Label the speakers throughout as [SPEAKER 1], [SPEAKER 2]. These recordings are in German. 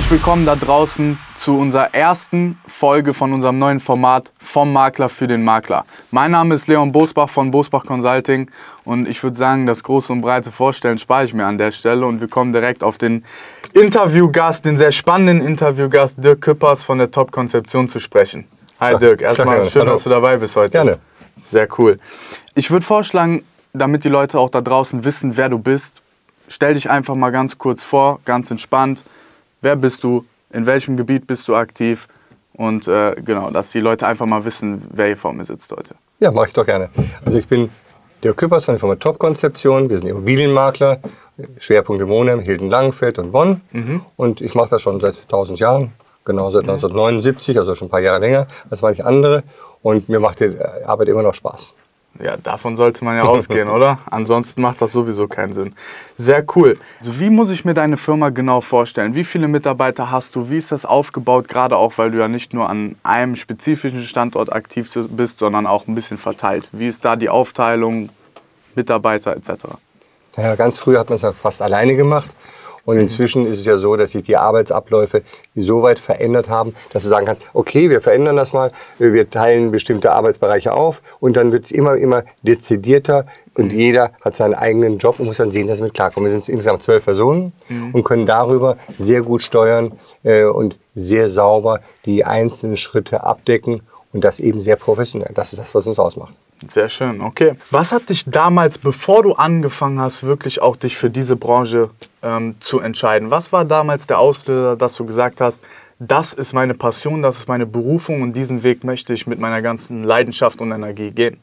[SPEAKER 1] Herzlich willkommen da draußen zu unserer ersten Folge von unserem neuen Format vom Makler für den Makler. Mein Name ist Leon Bosbach von Bosbach Consulting und ich würde sagen, das große und breite Vorstellen spare ich mir an der Stelle und wir kommen direkt auf den Interviewgast, den sehr spannenden Interviewgast Dirk Küppers von der Top Konzeption zu sprechen. Hi Dirk, erstmal schön, dass du dabei bist heute.
[SPEAKER 2] Gerne.
[SPEAKER 1] Sehr cool. Ich würde vorschlagen, damit die Leute auch da draußen wissen, wer du bist, stell dich einfach mal ganz kurz vor, ganz entspannt. Wer bist du? In welchem Gebiet bist du aktiv? Und genau, dass die Leute einfach mal wissen, wer hier vor mir sitzt heute.
[SPEAKER 2] Ja, mache ich doch gerne. Also ich bin Dirk Küppers von der Firma Top Konzeption. Wir sind Immobilienmakler, Schwerpunkt in Monheim, Hilden, Langenfeld und Bonn. Und ich mache das schon seit 1000 Jahren, genau seit 1979, also schon ein paar Jahre länger als manche andere. Und mir macht die Arbeit immer noch Spaß.
[SPEAKER 1] Ja, davon sollte man ja ausgehen, oder? Ansonsten macht das sowieso keinen Sinn. Sehr cool. Also wie muss ich mir deine Firma genau vorstellen? Wie viele Mitarbeiter hast du? Wie ist das aufgebaut? Gerade auch, weil du ja nicht nur an einem spezifischen Standort aktiv bist, sondern auch ein bisschen verteilt. Wie ist da die Aufteilung, Mitarbeiter etc.?
[SPEAKER 2] Ja, ganz früh hat man es ja fast alleine gemacht. Und inzwischen ist es ja so, dass sich die Arbeitsabläufe so weit verändert haben, dass du sagen kannst, okay, wir verändern das mal, wir teilen bestimmte Arbeitsbereiche auf und dann wird es immer dezidierter und jeder hat seinen eigenen Job und muss dann sehen, dass er mit klarkommt. Wir sind insgesamt 12 Personen und können darüber sehr gut steuern und sehr sauber die einzelnen Schritte abdecken und das eben sehr professionell. Das ist das, was uns ausmacht.
[SPEAKER 1] Sehr schön, okay. Was hat dich damals, bevor du angefangen hast, wirklich auch dich für diese Branche zu entscheiden? Was war damals der Auslöser, dass du gesagt hast, das ist meine Passion, das ist meine Berufung und diesen Weg möchte ich mit meiner ganzen Leidenschaft und Energie gehen?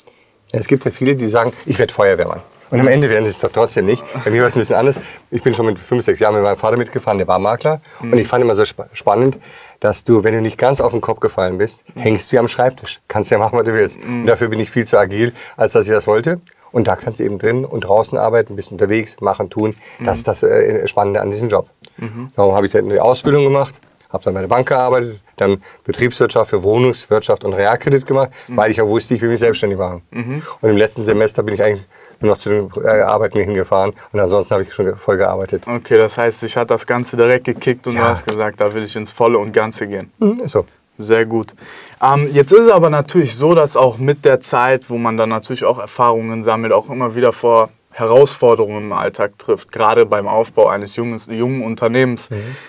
[SPEAKER 2] Es gibt ja viele, die sagen, ich werde Feuerwehrmann. Und am Ende werden sie es doch trotzdem nicht. Bei mir war es ein bisschen anders. Ich bin schon mit 5, 6 Jahren mit meinem Vater mitgefahren, der war Makler. Und ich fand immer so spannend, dass du, wenn du nicht ganz auf den Kopf gefallen bist, hängst du am Schreibtisch. Kannst ja machen, was du willst. Und dafür bin ich viel zu agil, als dass ich das wollte. Und da kannst du eben drin und draußen arbeiten, bist unterwegs, machen, tun. Das ist das Spannende an diesem Job. Darum habe ich dann eine Ausbildung gemacht, habe dann bei der Bank gearbeitet, dann Betriebswirtschaft für Wohnungswirtschaft und Realkredit gemacht, weil ich ja wusste, ich will mich selbstständig machen. Und im letzten Semester bin ich eigentlich nur noch zu den Arbeiten hingefahren und ansonsten habe ich schon voll gearbeitet.
[SPEAKER 1] Okay, das heißt, dich hat das Ganze direkt gekickt und du hast gesagt, da will ich ins Volle und Ganze gehen.
[SPEAKER 2] Ist so.
[SPEAKER 1] Sehr gut. Jetzt ist es aber natürlich so, dass auch mit der Zeit, wo man dann natürlich auch Erfahrungen sammelt, auch immer wieder vor Herausforderungen im Alltag trifft, gerade beim Aufbau eines jungen Unternehmens.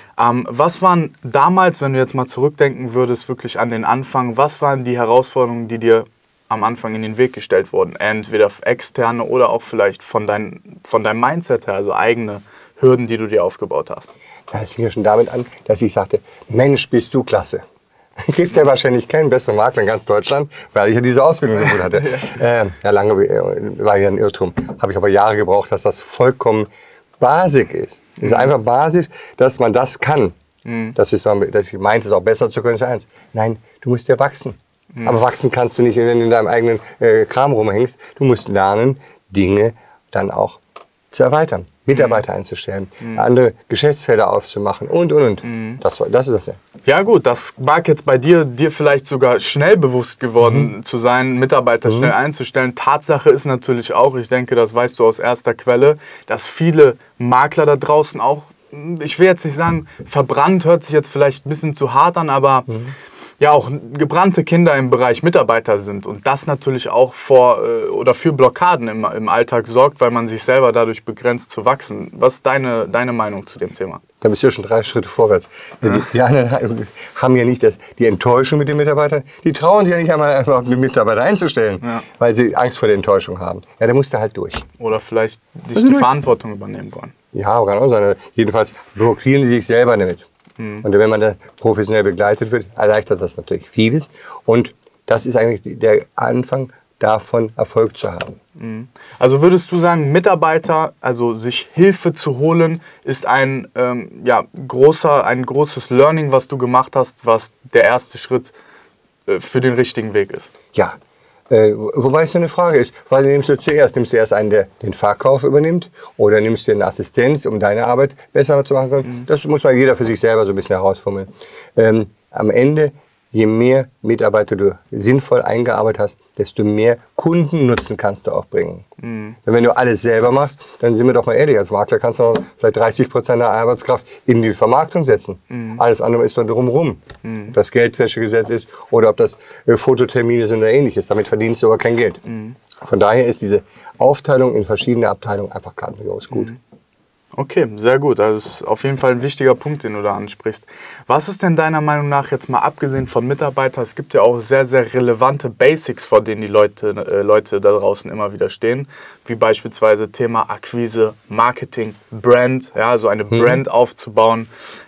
[SPEAKER 1] Was waren damals, wenn du jetzt mal zurückdenken würdest, wirklich an den Anfang, was waren die Herausforderungen, die dir am Anfang in den Weg gestellt wurden? Entweder externe oder auch vielleicht von deinem Mindset her, also eigene Hürden, die du dir aufgebaut hast.
[SPEAKER 2] Ja, das fing ja schon damit an, dass ich sagte, Mensch, bist du klasse. Gibt ja wahrscheinlich keinen besseren Makler in ganz Deutschland, weil ich ja diese Ausbildung so gut hatte. Ja, lange war ja ein Irrtum. Habe ich aber Jahre gebraucht, dass das vollkommen basic ist. Es ist einfach basisch, dass man das kann. Dass ich meinte, es auch besser zu können, ist eins. Nein, du musst ja wachsen. Aber wachsen kannst du nicht, wenn du in deinem eigenen Kram rumhängst. Du musst lernen, Dinge dann auch zu erweitern, Mitarbeiter einzustellen, andere Geschäftsfelder aufzumachen und. Das ist das ja.
[SPEAKER 1] Ja gut, das mag jetzt bei dir vielleicht sogar schnell bewusst geworden zu sein, Mitarbeiter schnell einzustellen. Tatsache ist natürlich auch, ich denke, das weißt du aus erster Quelle, dass viele Makler da draußen auch, ich will jetzt nicht sagen, verbrannt hört sich jetzt vielleicht ein bisschen zu hart an, aber ja auch gebrannte Kinder im Bereich Mitarbeiter sind und das natürlich auch für Blockaden im Alltag sorgt, weil man sich selber dadurch begrenzt zu wachsen. Was ist deine Meinung zu dem Thema?
[SPEAKER 2] Da bist du ja schon 3 Schritte vorwärts. Ja. Die anderen haben ja nicht die Enttäuschung mit den Mitarbeitern, die trauen sich ja nicht einmal einfach die Mitarbeiter einzustellen, weil sie Angst vor der Enttäuschung haben. Ja, da musst du halt durch.
[SPEAKER 1] Oder vielleicht die Verantwortung übernehmen wollen.
[SPEAKER 2] Ja, kann auch sein. Jedenfalls blockieren sie sich selber damit. Und wenn man da professionell begleitet wird, erleichtert das natürlich vieles. Und das ist eigentlich der Anfang davon, Erfolg zu haben.
[SPEAKER 1] Also würdest du sagen, Mitarbeiter, also sich Hilfe zu holen, ist ein großes Learning, was du gemacht hast, was der erste Schritt für den richtigen Weg ist?
[SPEAKER 2] Ja. Wobei es eine Frage ist, weil nimmst du erst einen, der den Verkauf übernimmt, oder nimmst du eine Assistenz, um deine Arbeit besser zu machen? Das muss mal jeder für sich selber so ein bisschen herausformeln. Am Ende je mehr Mitarbeiter du sinnvoll eingearbeitet hast, desto mehr Kundennutzen kannst du auch bringen. Denn wenn du alles selber machst, dann sind wir doch mal ehrlich, als Makler kannst du vielleicht 30% der Arbeitskraft in die Vermarktung setzen. Alles andere ist dann drumherum. Ob das Geldwäschegesetz ist oder ob das Fototermine sind oder ähnliches. Damit verdienst du aber kein Geld. Von daher ist diese Aufteilung in verschiedene Abteilungen einfach grandios gut.
[SPEAKER 1] Okay, sehr gut. Also das ist auf jeden Fall ein wichtiger Punkt, den du da ansprichst. Was ist denn deiner Meinung nach, jetzt mal abgesehen von Mitarbeitern, es gibt ja auch sehr, sehr relevante Basics, vor denen die Leute da draußen immer wieder stehen, wie beispielsweise Thema Akquise, Marketing, Brand, ja, also eine Brand aufzubauen.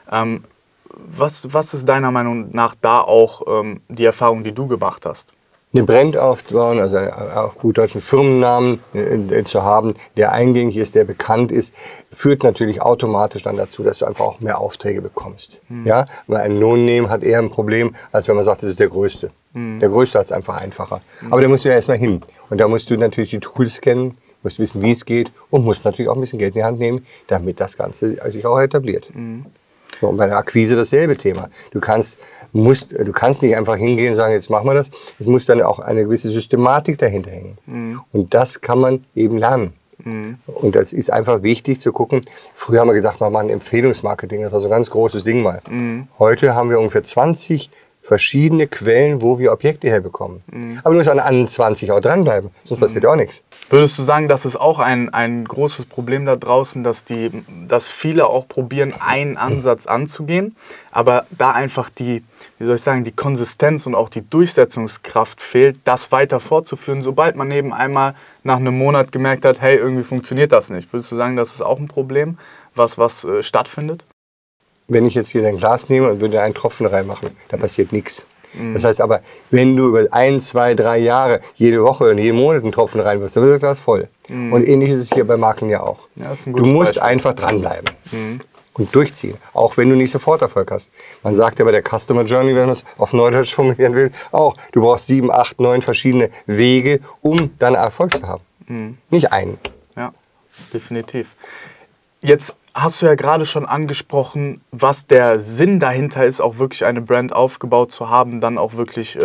[SPEAKER 1] Was ist deiner Meinung nach da auch die Erfahrung, die du gemacht hast?
[SPEAKER 2] Eine Brand aufzubauen, also auf gut deutschen Firmennamen zu haben, der eingängig ist, der bekannt ist, führt natürlich automatisch dann dazu, dass du einfach auch mehr Aufträge bekommst. Ja? Weil ein No-Name hat eher ein Problem, als wenn man sagt, das ist der Größte. Der Größte hat es einfach einfacher. Aber da musst du ja erstmal hin. Und da musst du natürlich die Tools kennen, musst wissen, wie es geht und musst natürlich auch ein bisschen Geld in die Hand nehmen, damit das Ganze sich auch etabliert. So, und bei der Akquise dasselbe Thema. Du kannst nicht einfach hingehen und sagen, jetzt machen wir das. Es muss dann auch eine gewisse Systematik dahinter hängen. Und das kann man eben lernen. Und das ist einfach wichtig zu gucken. Früher haben wir gedacht, wir machen Empfehlungsmarketing. Das war so ein ganz großes Ding mal. Heute haben wir ungefähr 20 verschiedene Quellen, wo wir Objekte herbekommen. Aber du musst an allen 20 auch dranbleiben, sonst passiert auch nichts.
[SPEAKER 1] Würdest du sagen, das ist auch ein großes Problem da draußen, dass viele auch probieren, einen Ansatz anzugehen, aber da einfach die Konsistenz und auch die Durchsetzungskraft fehlt, das weiter fortzuführen, sobald man eben einmal nach einem Monat gemerkt hat, hey, irgendwie funktioniert das nicht. Würdest du sagen, das ist auch ein Problem, was stattfindet?
[SPEAKER 2] Wenn ich jetzt hier dein Glas nehme und würde einen Tropfen reinmachen, da passiert nichts. Das heißt aber, wenn du über 1, 2, 3 Jahre jede Woche und jeden Monat einen Tropfen reinwirfst, dann wird das Glas voll. Und ähnlich ist es hier bei Makeln ja auch. Ja, das ist ein gutes Beispiel. Musst einfach dranbleiben und durchziehen, auch wenn du nicht sofort Erfolg hast. Man sagt ja bei der Customer Journey, wenn man es auf Neudeutsch formulieren will, auch, du brauchst 7, 8, 9 verschiedene Wege, um dann Erfolg zu haben. Nicht einen.
[SPEAKER 1] Ja, definitiv. Jetzt hast du ja gerade schon angesprochen, was der Sinn dahinter ist, auch wirklich eine Brand aufgebaut zu haben, dann auch wirklich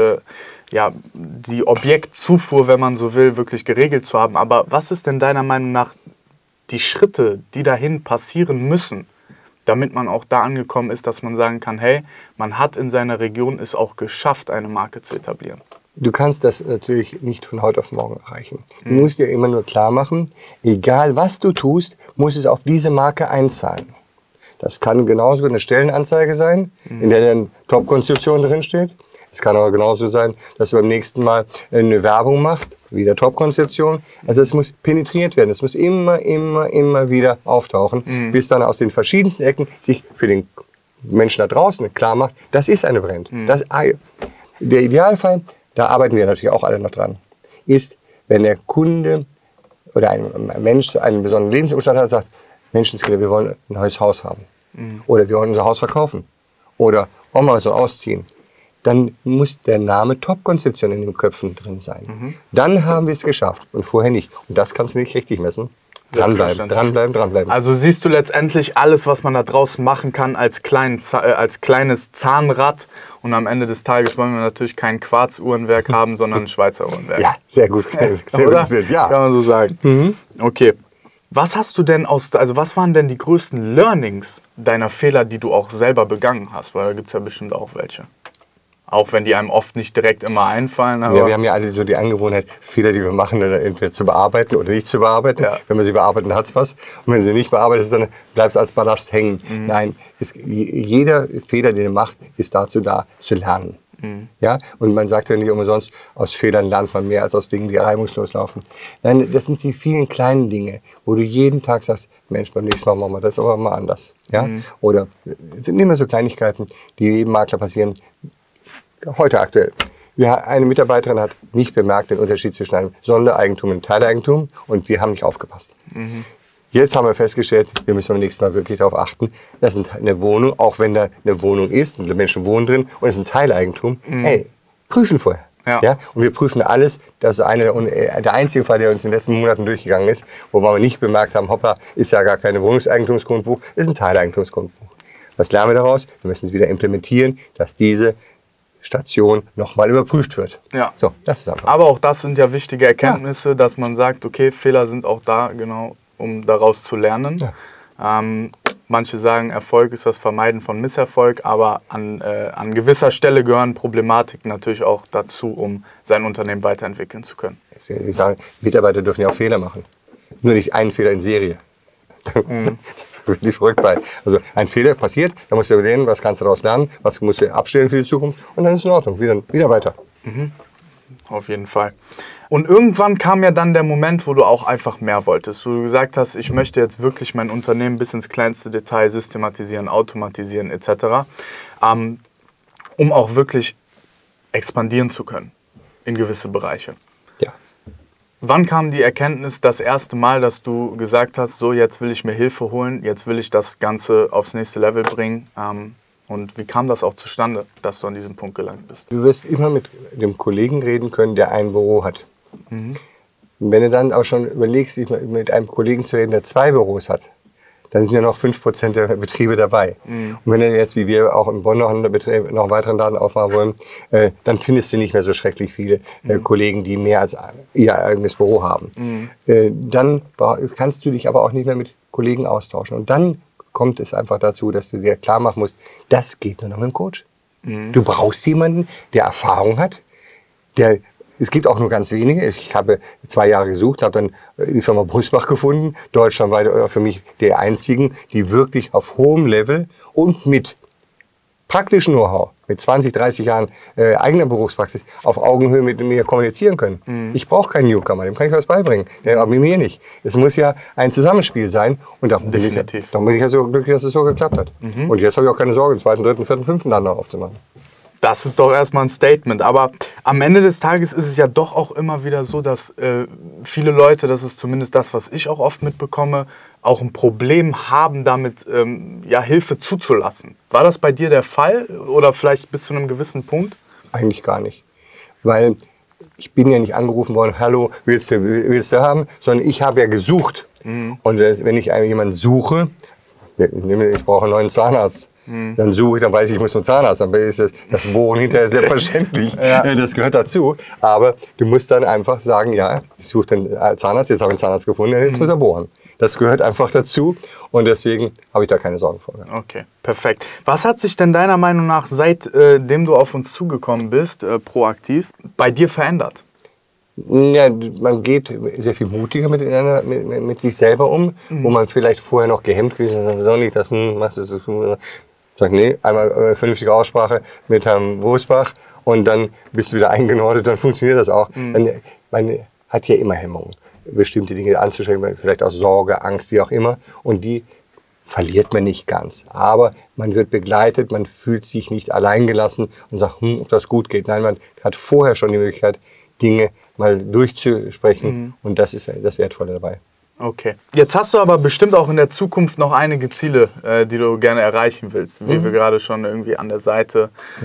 [SPEAKER 1] die Objektzufuhr, wenn man so will, wirklich geregelt zu haben. Aber was ist denn deiner Meinung nach die Schritte, die dahin passieren müssen, damit man auch da angekommen ist, dass man sagen kann, hey, man hat in seiner Region es auch geschafft, eine Marke zu etablieren?
[SPEAKER 2] Du kannst das natürlich nicht von heute auf morgen erreichen. Du musst dir immer nur klar machen, egal was du tust, muss es auf diese Marke einzahlen. Das kann genauso eine Stellenanzeige sein, in der dann Top-Konstruktion drinsteht. Es kann aber genauso sein, dass du beim nächsten Mal eine Werbung machst, wieder Top-Konzeption. Also es muss penetriert werden, es muss immer wieder auftauchen, bis dann aus den verschiedensten Ecken sich für den Menschen da draußen klar macht, das ist eine Brand. Der Idealfall, da arbeiten wir natürlich auch alle noch dran, ist, wenn der Kunde oder ein Mensch einen besonderen Lebensumstand hat und sagt, Menschenskinder, wir wollen ein neues Haus haben. Oder wir wollen unser Haus verkaufen. Oder Oma soll ausziehen. Dann muss der Name Top-Konzeption in den Köpfen drin sein. Dann haben wir es geschafft und vorher nicht. Und das kannst du nicht richtig messen. Dranbleiben.
[SPEAKER 1] Also siehst du letztendlich alles, was man da draußen machen kann, als kleines Zahnrad. Und am Ende des Tages wollen wir natürlich kein Quarzuhrenwerk haben, sondern ein Schweizer Uhrenwerk.
[SPEAKER 2] Ja, sehr gut. Sehr gutes Bild, ja.
[SPEAKER 1] Kann man so sagen. Okay. Was waren denn die größten Learnings deiner Fehler, die du auch selber begangen hast? Weil da gibt es ja bestimmt auch welche. Auch wenn die einem oft nicht direkt immer einfallen. Aber
[SPEAKER 2] ja, wir haben ja alle so die Angewohnheit, Fehler, die wir machen, entweder zu bearbeiten oder nicht zu bearbeiten. Ja. Wenn wir sie bearbeiten, hat es was. Und wenn sie nicht bearbeitet ist, dann bleibt es als Ballast hängen. Nein, jeder Fehler, den er macht, ist dazu da, zu lernen. Ja? Und man sagt ja nicht umsonst, aus Fehlern lernt man mehr als aus Dingen, die reibungslos laufen. Nein, das sind die vielen kleinen Dinge, wo du jeden Tag sagst, Mensch, beim nächsten Mal machen wir das aber mal anders. Ja? Oder nehmen wir so Kleinigkeiten, die jedem Makler passieren. Heute aktuell. Eine Mitarbeiterin hat nicht bemerkt den Unterschied zwischen einem Sondereigentum und einem Teileigentum und wir haben nicht aufgepasst. Jetzt haben wir festgestellt, wir müssen beim nächsten Mal wirklich darauf achten, das ist eine Wohnung, auch wenn da eine Wohnung ist und die Menschen wohnen drin und es ist ein Teileigentum, prüfen vorher. Ja? Und wir prüfen alles. Das ist der einzige Fall, der uns in den letzten Monaten durchgegangen ist, wo wir nicht bemerkt haben, hoppla, ist ja gar kein Wohnungseigentumsgrundbuch, ist ein Teileigentumsgrundbuch. Was lernen wir daraus? Wir müssen es wieder implementieren, dass diese Station nochmal überprüft wird.
[SPEAKER 1] Ja.
[SPEAKER 2] So, das ist einfach.
[SPEAKER 1] Aber auch das sind ja wichtige Erkenntnisse, dass man sagt, okay, Fehler sind auch da, genau, um daraus zu lernen. Ja. Manche sagen, Erfolg ist das Vermeiden von Misserfolg, aber an gewisser Stelle gehören Problematiken natürlich auch dazu, um sein Unternehmen weiterentwickeln zu können.
[SPEAKER 2] Ich sage, Mitarbeiter dürfen ja auch Fehler machen. Nur nicht einen Fehler in Serie. Wirklich verrückt bei. Also ein Fehler passiert, dann musst du überlegen, was kannst du daraus lernen, was musst du abstellen für die Zukunft und dann ist es in Ordnung, wieder weiter.
[SPEAKER 1] Auf jeden Fall. Und irgendwann kam ja dann der Moment, wo du auch einfach mehr wolltest. Wo du gesagt hast, ich möchte jetzt wirklich mein Unternehmen bis ins kleinste Detail systematisieren, automatisieren etc., um auch wirklich expandieren zu können in gewisse Bereiche.
[SPEAKER 2] Ja.
[SPEAKER 1] Wann kam die Erkenntnis das erste Mal, dass du gesagt hast, so jetzt will ich mir Hilfe holen, jetzt will ich das Ganze aufs nächste Level bringen? Und wie kam das auch zustande, dass du an diesem Punkt gelangt bist?
[SPEAKER 2] Du wirst immer mit dem Kollegen reden können, der ein Büro hat. Und wenn du dann auch schon überlegst, mit einem Kollegen zu reden, der 2 Büros hat, dann sind ja noch 5% der Betriebe dabei. Und wenn du jetzt, wie wir auch in Bonn noch einen weiteren Laden aufmachen wollen, dann findest du nicht mehr so schrecklich viele Kollegen, die mehr als ihr eigenes Büro haben. Dann kannst du dich aber auch nicht mehr mit Kollegen austauschen. Und dann kommt es einfach dazu, dass du dir klar machen musst, das geht nur noch mit dem Coach. Du brauchst jemanden, der Erfahrung hat, es gibt auch nur ganz wenige. Ich habe 2 Jahre gesucht, habe dann die Firma Brüßbach gefunden, deutschlandweit für mich die einzigen, die wirklich auf hohem Level und mit praktischem Know-how, mit 20, 30 Jahren eigener Berufspraxis auf Augenhöhe mit mir kommunizieren können. Ich brauche keinen Newcomer, dem kann ich was beibringen, aber mir nicht. Es muss ja ein Zusammenspiel sein und darum bin ich ja so glücklich, dass es so geklappt hat. Und jetzt habe ich auch keine Sorge, den 2., 3., 4., 5. Laden noch aufzumachen.
[SPEAKER 1] Das ist doch erstmal ein Statement. Aber am Ende des Tages ist es ja doch auch immer wieder so, dass viele Leute, das ist zumindest das, was ich auch oft mitbekomme, auch ein Problem haben, damit Hilfe zuzulassen. War das bei dir der Fall oder vielleicht bis zu einem gewissen Punkt?
[SPEAKER 2] Eigentlich gar nicht. Weil ich bin ja nicht angerufen worden, hallo, willst du haben? Sondern ich habe ja gesucht. Und wenn ich jemanden suche, ich brauche einen neuen Zahnarzt. Dann suche ich, dann weiß ich muss zum Zahnarzt. Dann ist das Bohren hinterher selbstverständlich. Das gehört dazu. Aber du musst dann einfach sagen, ja, ich suche den Zahnarzt, jetzt habe ich einen Zahnarzt gefunden, jetzt muss er bohren. Das gehört einfach dazu und deswegen habe ich da keine Sorgen vor.
[SPEAKER 1] Okay, perfekt. Was hat sich denn deiner Meinung nach, seitdem du auf uns zugekommen bist, proaktiv, bei dir verändert?
[SPEAKER 2] Ja, man geht sehr viel mutiger mit sich selber um, wo man vielleicht vorher noch gehemmt gewesen ist, so nicht, das machst du. Sag, nee, einmal vernünftige Aussprache mit Herrn Brüßbach und dann bist du wieder eingenordet, dann funktioniert das auch. Man hat ja immer Hemmungen, bestimmte Dinge anzustrengen, vielleicht aus Sorge, Angst, wie auch immer. Und die verliert man nicht ganz. Aber man wird begleitet, man fühlt sich nicht alleingelassen und sagt, ob das gut geht. Nein, man hat vorher schon die Möglichkeit, Dinge mal durchzusprechen und das ist das Wertvolle dabei.
[SPEAKER 1] Okay. Jetzt hast du aber bestimmt auch in der Zukunft noch einige Ziele, die du gerne erreichen willst. Wie wir gerade schon irgendwie an der Seite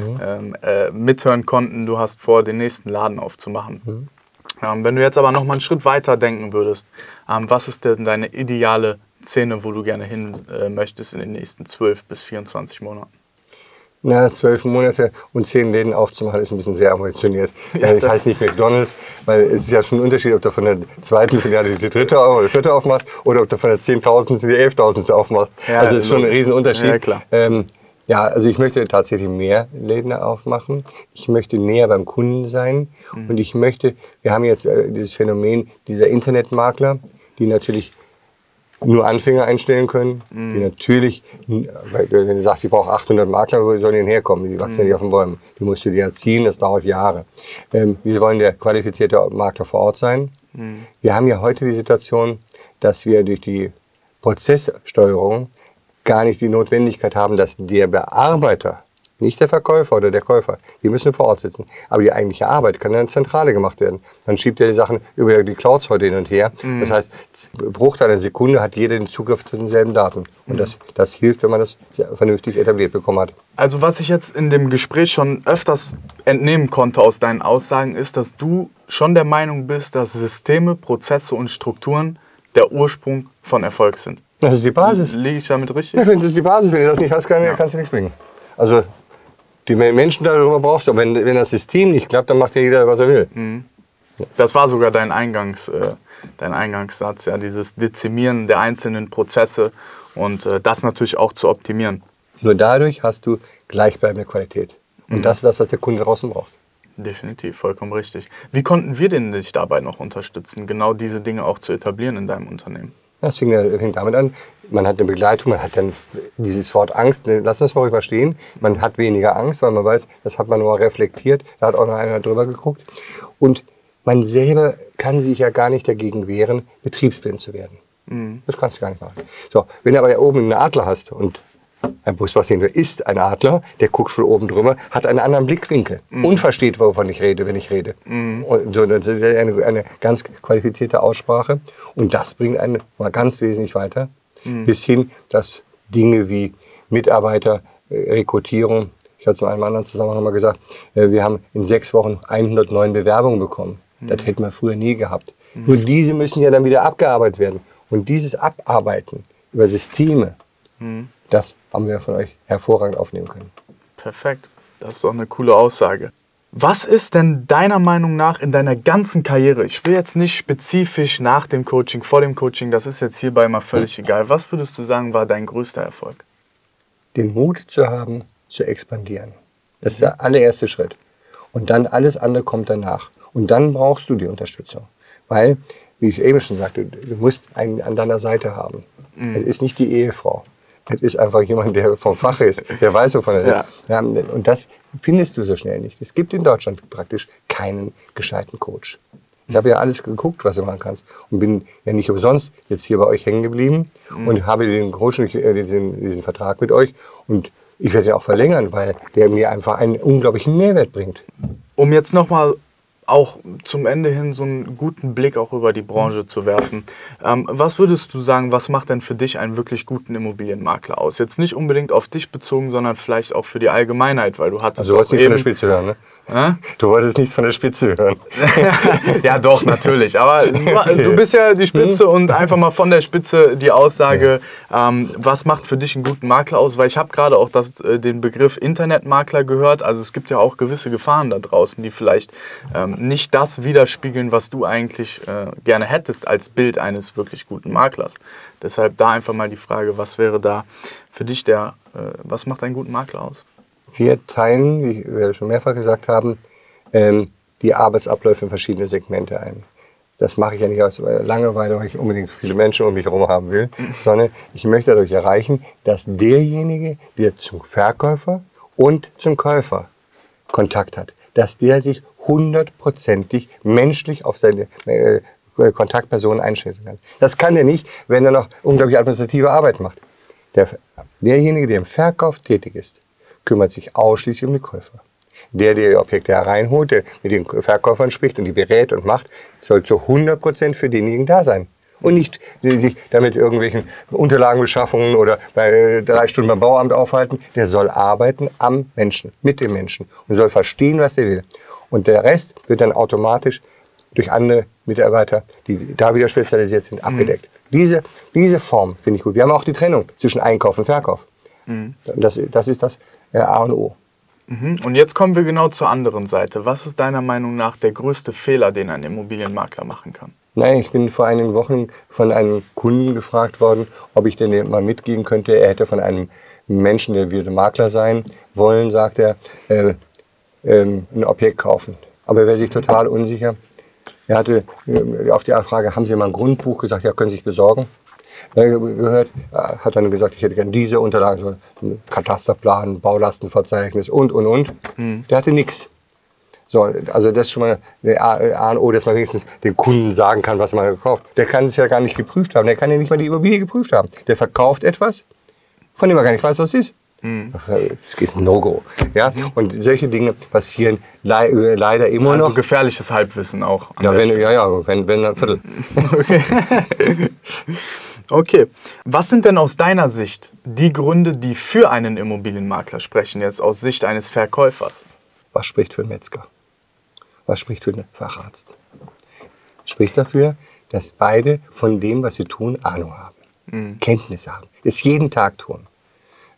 [SPEAKER 1] mithören konnten. Du hast vor, den nächsten Laden aufzumachen. Wenn du jetzt aber noch mal einen Schritt weiter denken würdest, was ist denn deine ideale Szene, wo du gerne hin möchtest in den nächsten 12 bis 24 Monaten?
[SPEAKER 2] Na, 12 Monate und 10 Läden aufzumachen, ist ein bisschen sehr ambitioniert.
[SPEAKER 1] Ja,
[SPEAKER 2] ich heiße nicht McDonald's, weil es ist ja schon ein Unterschied, ob du von der 2. Filiale die 3. oder 4. aufmachst oder ob du von der 10.000. die 11.000. aufmachst.
[SPEAKER 1] Ja,
[SPEAKER 2] also es ist schon ein Riesenunterschied.
[SPEAKER 1] Ja, klar.
[SPEAKER 2] Also ich möchte tatsächlich mehr Läden aufmachen. Ich möchte näher beim Kunden sein und wir haben jetzt dieses Phänomen dieser Internetmakler, die natürlich nur Anfänger einstellen können, die natürlich, wenn du sagst, ich brauche 800 Makler, wo sollen die denn herkommen? Die wachsen ja nicht auf den Bäumen. Die musst du dir erziehen, das dauert Jahre. Wir wollen der qualifizierte Makler vor Ort sein. Wir haben ja heute die Situation, dass wir durch die Prozesssteuerung gar nicht die Notwendigkeit haben, dass der Bearbeiter, nicht der Verkäufer oder der Käufer, die müssen vor Ort sitzen. Aber die eigentliche Arbeit kann dann in der Zentrale gemacht werden. Man schiebt ja die Sachen über die Clouds heute hin und her. Das heißt, Bruchteil einer Sekunde hat jeder den Zugriff zu denselben Daten. Und das hilft, wenn man das vernünftig etabliert bekommen hat.
[SPEAKER 1] Also was ich jetzt in dem Gespräch schon öfters entnehmen konnte aus deinen Aussagen, ist, dass du schon der Meinung bist, dass Systeme, Prozesse und Strukturen der Ursprung von Erfolg sind.
[SPEAKER 2] Das ist die Basis.
[SPEAKER 1] Liege ich damit richtig?
[SPEAKER 2] Ja, das ist die Basis. Wenn du das nicht hast, kannst du nichts bringen. Also die Menschen darüber brauchst du. Und wenn das System nicht klappt, dann macht ja jeder, was er will.
[SPEAKER 1] Das war sogar dein Eingangssatz, ja, dieses Dezimieren der einzelnen Prozesse und das natürlich auch zu optimieren.
[SPEAKER 2] Nur dadurch hast du gleichbleibende Qualität. Und das ist das, was der Kunde draußen braucht.
[SPEAKER 1] Definitiv, vollkommen richtig. Wie konnten wir denn dich dabei noch unterstützen, genau diese Dinge auch zu etablieren in deinem Unternehmen?
[SPEAKER 2] Das fing damit an, man hat eine Begleitung, man hat dann dieses Wort Angst, lassen wir es mal ruhig mal stehen, man hat weniger Angst, weil man weiß, das hat man nur reflektiert, da hat auch noch einer drüber geguckt. Und man selber kann sich ja gar nicht dagegen wehren, betriebsblind zu werden. Das kannst du gar nicht machen. So, wenn du aber da oben einen Adler hast und ein Buspassierender ist ein Adler, der guckt von oben drüber, hat einen anderen Blickwinkel und versteht, wovon ich rede, wenn ich rede. Und so, das ist eine ganz qualifizierte Aussprache und das bringt einen mal ganz wesentlich weiter, bis hin, dass Dinge wie Mitarbeiterrekrutierung, ich hatte es in einem anderen Zusammenhang mal gesagt, wir haben in 6 Wochen 109 Bewerbungen bekommen. Das hätten wir früher nie gehabt. Nur diese müssen ja dann wieder abgearbeitet werden. Und dieses Abarbeiten über Systeme, das haben wir von euch hervorragend aufnehmen können.
[SPEAKER 1] Perfekt, das ist doch eine coole Aussage. Was ist denn deiner Meinung nach in deiner ganzen Karriere, ich will jetzt nicht spezifisch nach dem Coaching, vor dem Coaching, das ist jetzt hierbei mal völlig egal, was würdest du sagen, war dein größter Erfolg?
[SPEAKER 2] Den Mut zu haben, zu expandieren. Das ist der allererste Schritt. Und dann alles andere kommt danach. Und dann brauchst du die Unterstützung. Weil, wie ich eben schon sagte, du musst einen an deiner Seite haben. Das ist nicht die Ehefrau. Das ist einfach jemand, der vom Fach ist, der weiß, wovon er ist. Ja, und das findest du so schnell nicht. Es gibt in Deutschland praktisch keinen gescheiten Coach. Ich habe ja alles geguckt, was du machen kannst. Und bin ja nicht umsonst jetzt hier bei euch hängen geblieben und habe den Coach, diesen Vertrag mit euch. Und ich werde den auch verlängern, weil der mir einfach einen unglaublichen Mehrwert bringt.
[SPEAKER 1] Um jetzt nochmal auch zum Ende hin so einen guten Blick auch über die Branche zu werfen. Was würdest du sagen, was macht denn für dich einen wirklich guten Immobilienmakler aus? Jetzt nicht unbedingt auf dich bezogen, sondern vielleicht auch für die Allgemeinheit, weil du hattest
[SPEAKER 2] also du wolltest nichts von der Spitze hören, ne? Du wolltest nichts von der Spitze hören.
[SPEAKER 1] Ja doch, natürlich, aber du bist ja die Spitze und einfach mal von der Spitze die Aussage, was macht für dich einen guten Makler aus? Weil ich habe gerade auch den Begriff Internetmakler gehört, also es gibt ja auch gewisse Gefahren da draußen, die vielleicht nicht das widerspiegeln, was du eigentlich gerne hättest als Bild eines wirklich guten Maklers. Deshalb da einfach mal die Frage, was wäre da für dich was macht einen guten Makler aus?
[SPEAKER 2] Wir teilen, wie wir schon mehrfach gesagt haben, die Arbeitsabläufe in verschiedene Segmente ein. Das mache ich ja nicht aus Langeweile, weil ich unbedingt viele Menschen um mich herum haben will, sondern ich möchte dadurch erreichen, dass derjenige, der zum Verkäufer und zum Käufer Kontakt hat, dass der sich 100%ig menschlich auf seine Kontaktperson einschätzen kann. Das kann er nicht, wenn er noch unglaublich administrative Arbeit macht. Derjenige, der im Verkauf tätig ist, kümmert sich ausschließlich um die Käufer. Der die Objekte hereinholt, der mit den Verkäufern spricht und die berät und macht, soll zu 100% für denjenigen da sein. Und nicht sich damit irgendwelchen Unterlagenbeschaffungen oder bei 3 Stunden beim Bauamt aufhalten. Der soll arbeiten am Menschen, mit dem Menschen und soll verstehen, was er will. Und der Rest wird dann automatisch durch andere Mitarbeiter, die da wieder spezialisiert sind, abgedeckt. Diese Form finde ich gut. Wir haben auch die Trennung zwischen Einkauf und Verkauf. Das ist das A und O.
[SPEAKER 1] Und jetzt kommen wir genau zur anderen Seite. Was ist deiner Meinung nach der größte Fehler, den ein Immobilienmakler machen kann?
[SPEAKER 2] Nein, ich bin vor einigen Wochen von einem Kunden gefragt worden, ob ich denn mal mitgeben könnte. Er hätte von einem Menschen, der würde Makler sein wollen, sagt er, ein Objekt kaufen. Aber er wäre sich total unsicher. Er hatte auf die Frage, haben Sie mal ein Grundbuch, gesagt, ja, können Sie sich besorgen. Gehört, hat dann gesagt, ich hätte gerne diese Unterlagen, so einen Katasterplan, Baulastenverzeichnis und. Der hatte nichts. So, also das ist schon mal eine A und O, dass man wenigstens den Kunden sagen kann, was man gekauft. Der kann es ja gar nicht geprüft haben, der kann ja nicht mal die Immobilie geprüft haben. Der verkauft etwas, von dem er gar nicht weiß, was es ist. Das ist ein No-Go. Ja? Und solche Dinge passieren leider immer noch.
[SPEAKER 1] Also gefährliches Halbwissen auch.
[SPEAKER 2] Wenn ein Viertel.
[SPEAKER 1] Okay. Was sind denn aus deiner Sicht die Gründe, die für einen Immobilienmakler sprechen, jetzt aus Sicht eines Verkäufers?
[SPEAKER 2] Was spricht für einen Metzger? Was spricht für einen Facharzt? Spricht dafür, dass beide von dem, was sie tun, Ahnung haben. Kenntnisse haben. Es jeden Tag tun.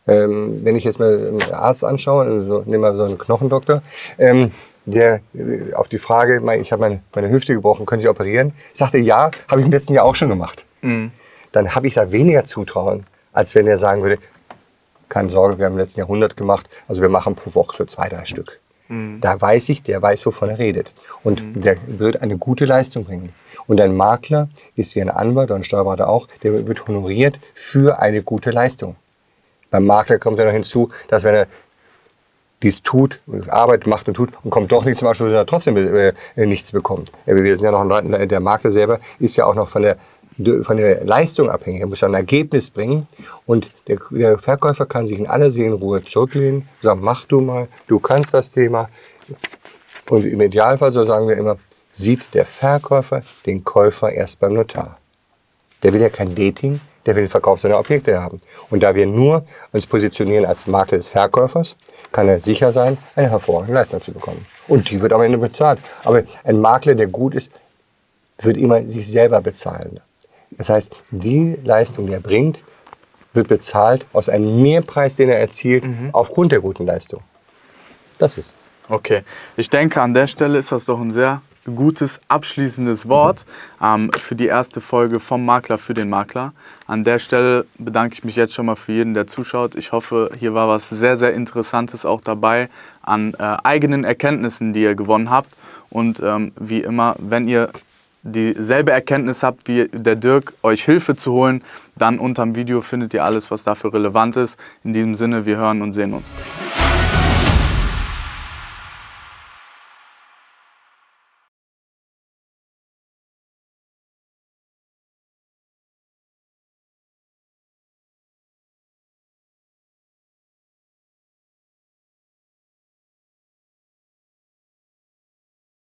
[SPEAKER 2] Wenn ich jetzt mal einen Arzt anschaue, also nehmen wir so einen Knochendoktor, der auf die Frage, ich habe meine Hüfte gebrochen, können Sie operieren? Sagte, ja, habe ich im letzten Jahr auch schon gemacht. Dann habe ich da weniger Zutrauen, als wenn er sagen würde, keine Sorge, wir haben im letzten Jahr 100 gemacht, also wir machen pro Woche so 2, 3 Stück. Da weiß ich, der weiß, wovon er redet. Und der wird eine gute Leistung bringen. Und ein Makler ist wie ein Anwalt oder ein Steuerberater auch, der wird honoriert für eine gute Leistung. Beim Makler kommt ja noch hinzu, dass wenn er dies tut, Arbeit macht und tut und kommt doch nicht zum Abschluss, dass er trotzdem nichts bekommt. Wir sind ja noch der Makler selber ist ja auch noch von der Leistung abhängig. Er muss ja ein Ergebnis bringen und der Verkäufer kann sich in aller Seelenruhe zurücklehnen, sagen, mach du mal, du kannst das Thema. Und im Idealfall, so sagen wir immer, sieht der Verkäufer den Käufer erst beim Notar. Der will ja kein Dating, der will den Verkauf seiner Objekte haben. Und da wir nur uns positionieren als Makler des Verkäufers, kann er sicher sein, eine hervorragende Leistung zu bekommen. Und die wird am Ende bezahlt. Aber ein Makler, der gut ist, wird immer sich selber bezahlen. Das heißt, die Leistung, die er bringt, wird bezahlt aus einem Mehrpreis, den er erzielt, aufgrund der guten Leistung. Das ist.
[SPEAKER 1] Okay, ich denke, an der Stelle ist das doch ein sehr gutes, abschließendes Wort für die erste Folge vom Makler für den Makler. An der Stelle bedanke ich mich jetzt schon mal für jeden, der zuschaut. Ich hoffe, hier war was sehr, sehr Interessantes auch dabei an eigenen Erkenntnissen, die ihr gewonnen habt. Und wie immer, wenn ihr dieselbe Erkenntnis habt wie der Dirk, euch Hilfe zu holen, dann unterm Video findet ihr alles, was dafür relevant ist. In diesem Sinne, wir hören und sehen uns.